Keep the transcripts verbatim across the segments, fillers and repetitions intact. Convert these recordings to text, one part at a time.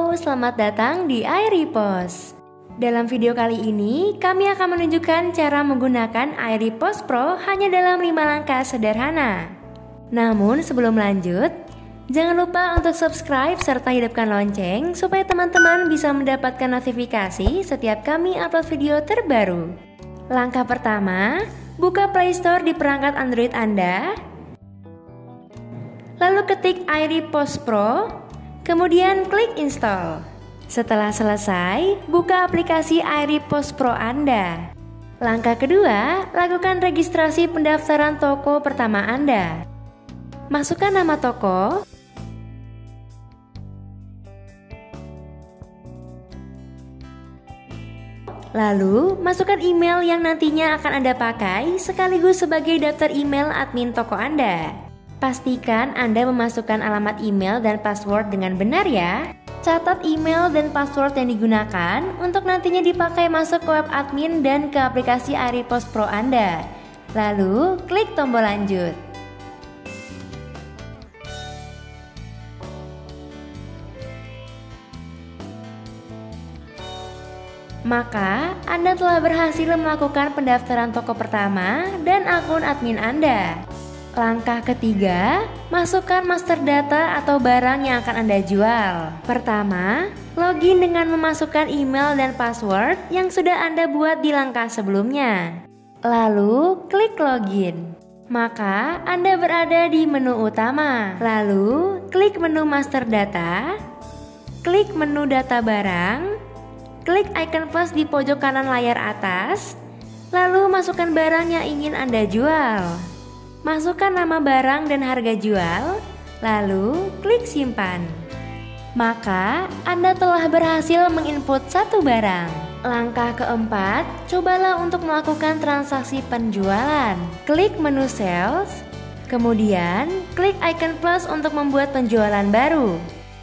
Halo, selamat datang di iRepost. Dalam video kali ini, kami akan menunjukkan cara menggunakan iRepost Pro hanya dalam lima langkah sederhana. Namun sebelum lanjut, jangan lupa untuk subscribe serta hidupkan lonceng supaya teman-teman bisa mendapatkan notifikasi setiap kami upload video terbaru. Langkah pertama, buka Play Store di perangkat Android Anda, lalu ketik iRepost Pro, kemudian klik install. Setelah selesai, buka aplikasi iRepost Pro Anda. Langkah kedua, lakukan registrasi pendaftaran toko pertama Anda. Masukkan nama toko, lalu masukkan email yang nantinya akan Anda pakai sekaligus sebagai daftar email admin toko Anda. Pastikan Anda memasukkan alamat email dan password dengan benar ya. Catat email dan password yang digunakan untuk nantinya dipakai masuk ke web admin dan ke aplikasi iRepost Pro Anda. Lalu, klik tombol lanjut. Maka, Anda telah berhasil melakukan pendaftaran toko pertama dan akun admin Anda. Langkah ketiga, masukkan master data atau barang yang akan Anda jual. Pertama, login dengan memasukkan email dan password yang sudah Anda buat di langkah sebelumnya. Lalu, klik login. Maka, Anda berada di menu utama. Lalu, klik menu master data, klik menu data barang, klik icon plus di pojok kanan layar atas, lalu masukkan barang yang ingin Anda jual. Masukkan nama barang dan harga jual, lalu klik simpan. Maka Anda telah berhasil menginput satu barang. Langkah keempat, cobalah untuk melakukan transaksi penjualan. Klik menu sales, kemudian klik icon plus untuk membuat penjualan baru.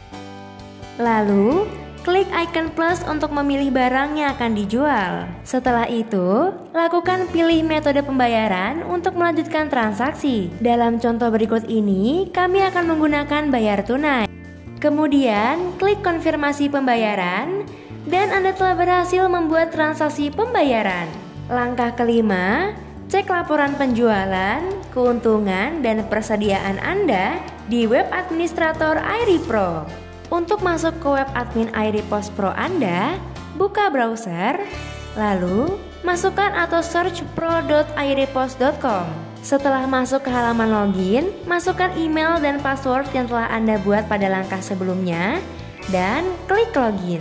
Lalu klik icon plus untuk memilih barang yang akan dijual. Setelah itu, lakukan pilih metode pembayaran untuk melanjutkan transaksi. Dalam contoh berikut ini, kami akan menggunakan bayar tunai. Kemudian, klik konfirmasi pembayaran, dan Anda telah berhasil membuat transaksi pembayaran. Langkah kelima, cek laporan penjualan, keuntungan, dan persediaan Anda di web administrator iRepro. Untuk masuk ke web admin iRepost Pro Anda, buka browser, lalu masukkan atau search pro dot irepost dot com. Setelah masuk ke halaman login, masukkan email dan password yang telah Anda buat pada langkah sebelumnya, dan klik login.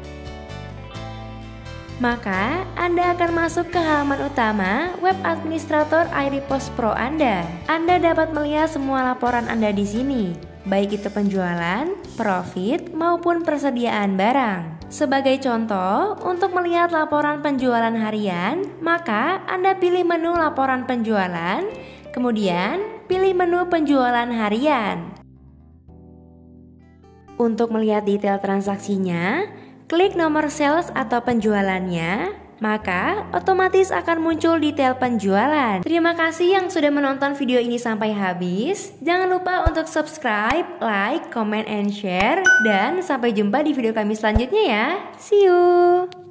Maka Anda akan masuk ke halaman utama web administrator iRepost Pro Anda. Anda dapat melihat semua laporan Anda di sini, baik itu penjualan, profit, maupun persediaan barang. Sebagai contoh, untuk melihat laporan penjualan harian, maka Anda pilih menu laporan penjualan, kemudian pilih menu penjualan harian. Untuk melihat detail transaksinya, klik nomor sales atau penjualannya, maka otomatis akan muncul detail penjualan. Terima kasih yang sudah menonton video ini sampai habis. Jangan lupa untuk subscribe, like, comment, and share. Dan sampai jumpa di video kami selanjutnya ya. See you!